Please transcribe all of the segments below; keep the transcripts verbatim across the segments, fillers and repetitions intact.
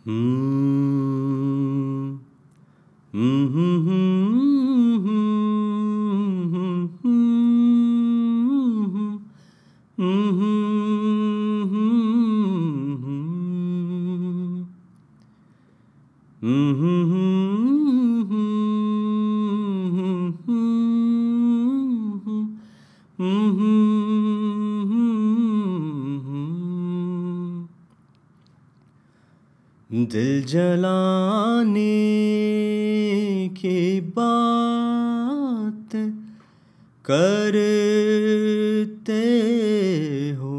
दिल जलाने की बात करते हो,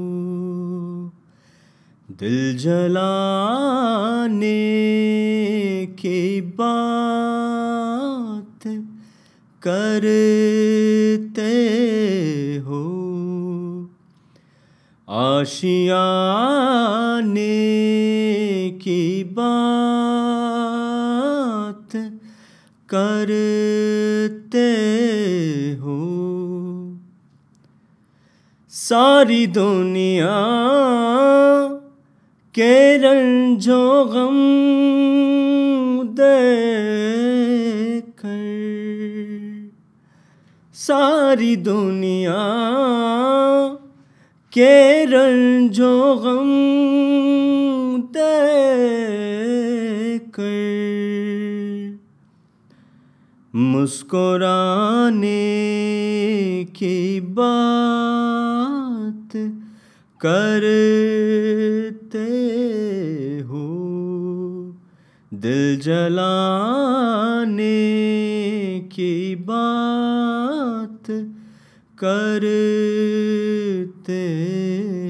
दिल जलाने की बात करते हो, आशियाने की बात करते हो। सारी दुनिया के रंजो गम देखकर, सारी दुनिया के रंजो गम देखकर, मुस्कुराने की बात करते हो, दिल जलाने की बात करते